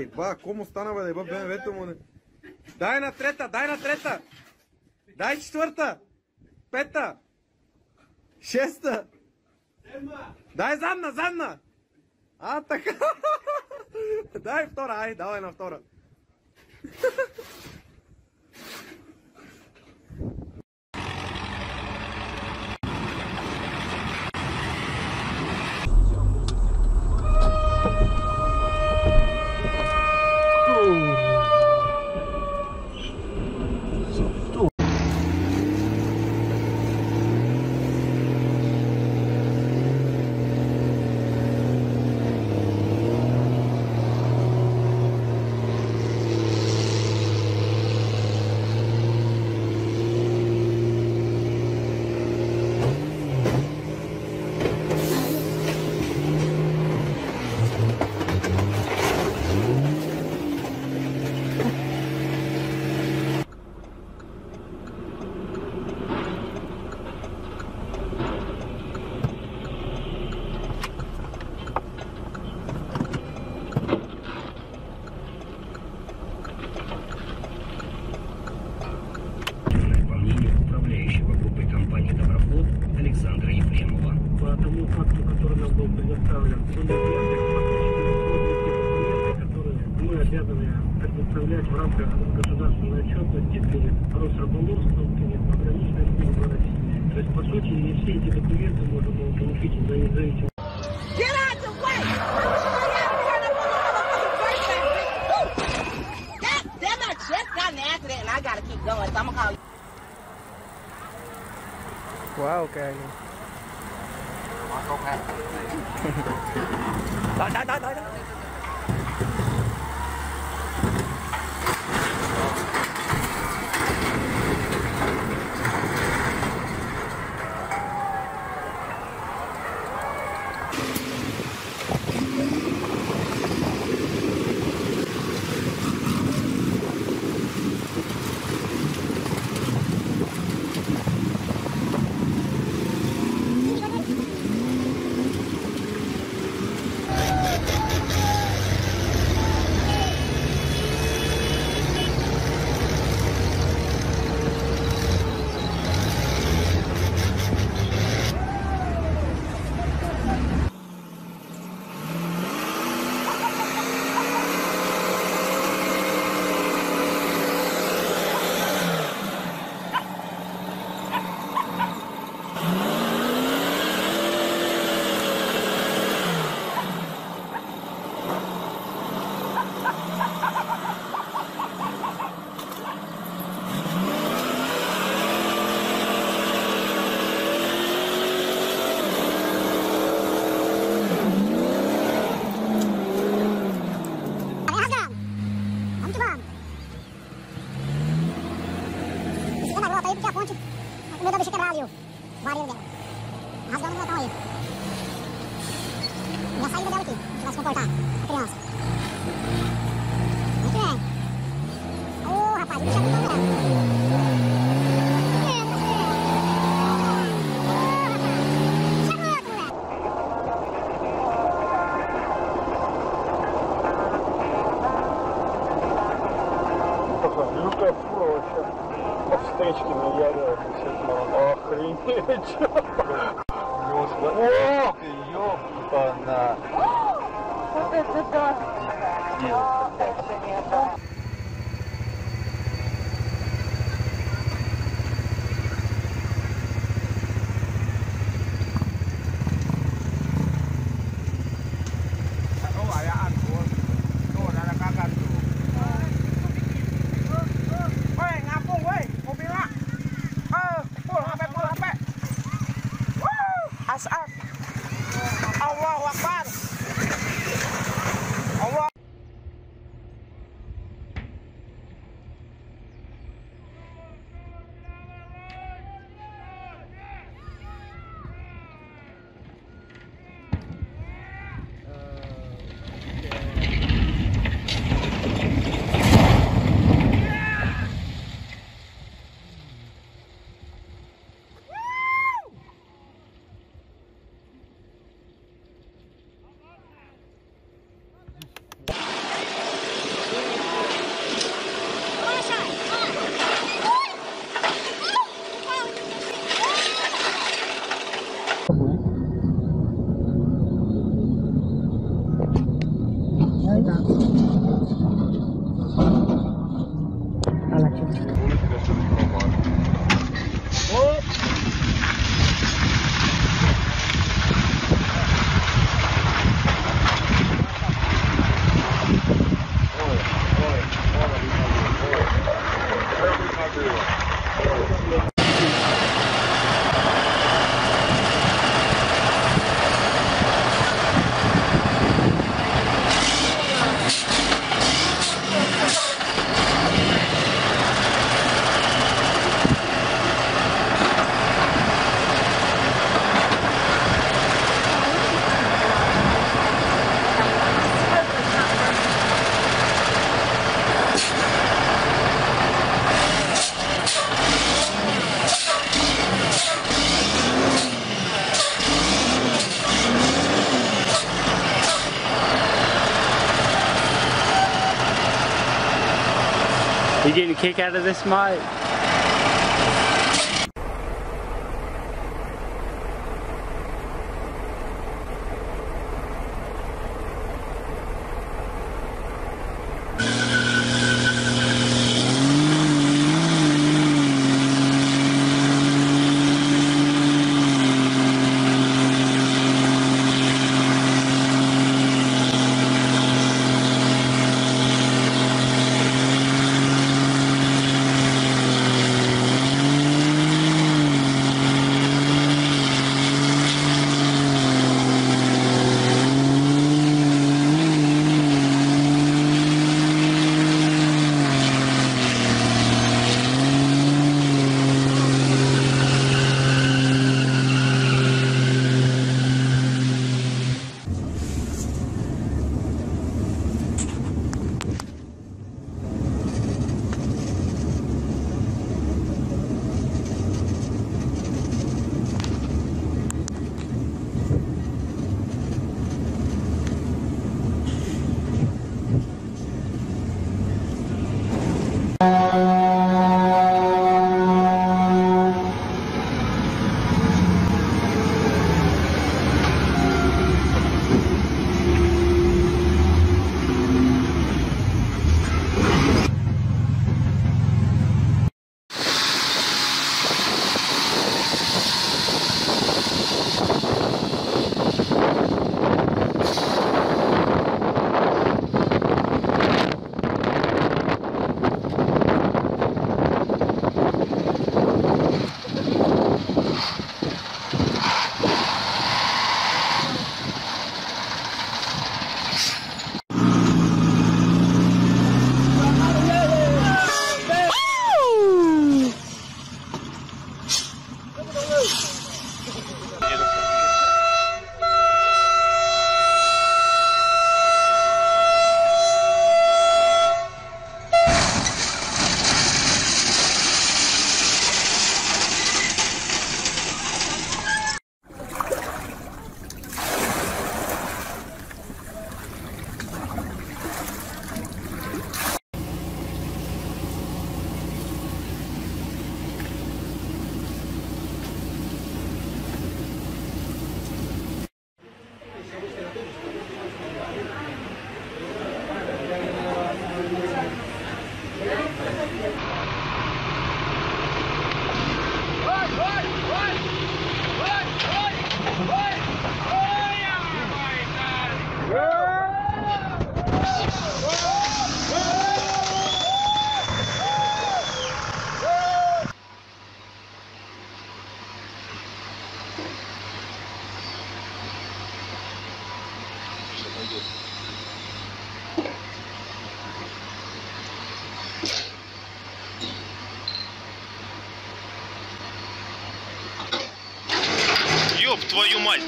Еба, кому стана бе, еба БМВ-то му не. Дай на трета, дай на трета. Дай четвърта. Пета. Шеста. Дай задна, задна. А, така. Дай втора, ай, давай на втора. По тому факту, который нам был предоставлен, которые мы обязаны предоставлять в рамках государственной отчетности перед Росрыболовством, перед пограничной службой России. То есть, по сути, не все эти документы можно было получить из-за независимости. Wow, kaya niya. Dai. Люка проще. Встечки наяривают и все. Охренеть. Ох, ёпана. Вот это да. getting a kick out of this, Mike? Ёб твою мать!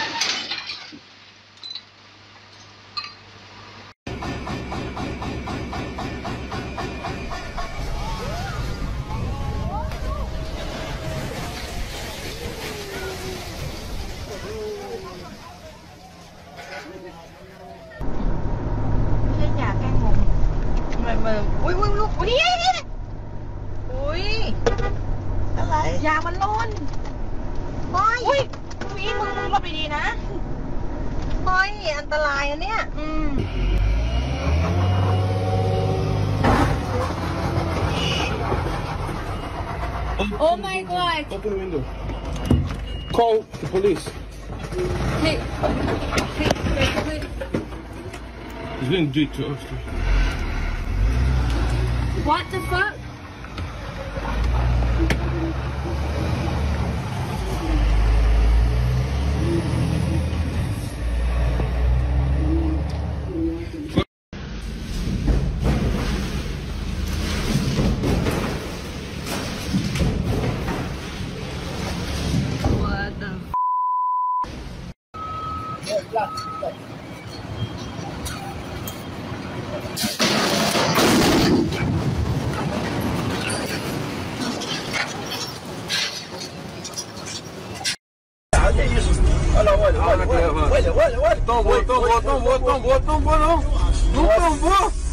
Ui ui ui ui ui อะไรยางมันล้นอุ้ยพี่มึงหลบดีๆนะเฮ้ยอันตรายอันเนี้ยOh my god! Open the window. Call the police. Hey, hey, hey. He's gonna do it to us. What the fuck? Olha, olha, olha, olha, olha, olha, olha, olha, olha, olha, olha, olha, olha, olha, olha, olha, olha, olha, olha,